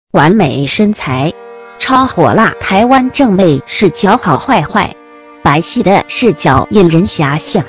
完美身材，超火辣。台湾正妹视角好坏坏，白皙的视角引人遐想。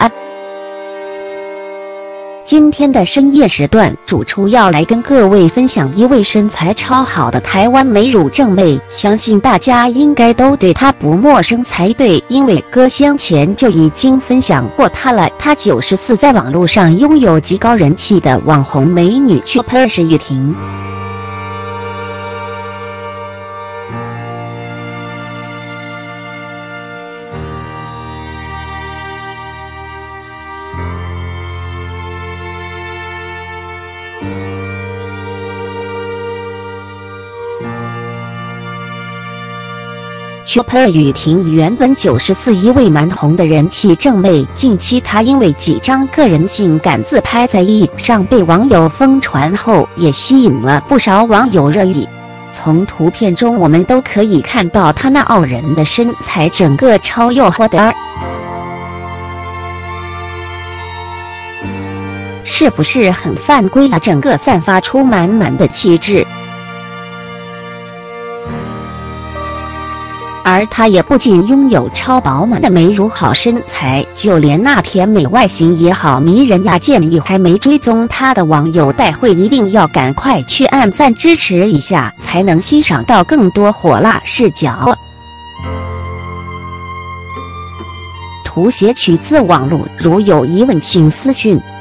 今天的深夜时段，主厨要来跟各位分享一位身材超好的台湾美乳正妹，相信大家应该都对她不陌生才对，因为歌厢前就已经分享过她了。她94，在网络上拥有极高人气的网红美女Chopper是雨婷。Chopper 雨婷原本94，一位蛮红的人气正妹，近期她因为几张个人性感自拍在上被网友疯传后，也吸引了不少网友热议。从图片中我们都可以看到她那傲人的身材，整个超诱惑的，是不是很犯规了？整个散发出满满的气质。而她也不仅拥有超饱满的美乳好身材，就连那甜美外形也好迷人呀！建议还没追踪她的网友待会一定要赶快去按赞支持一下，才能欣赏到更多火辣视角。图写取自网络，如有疑问请私讯。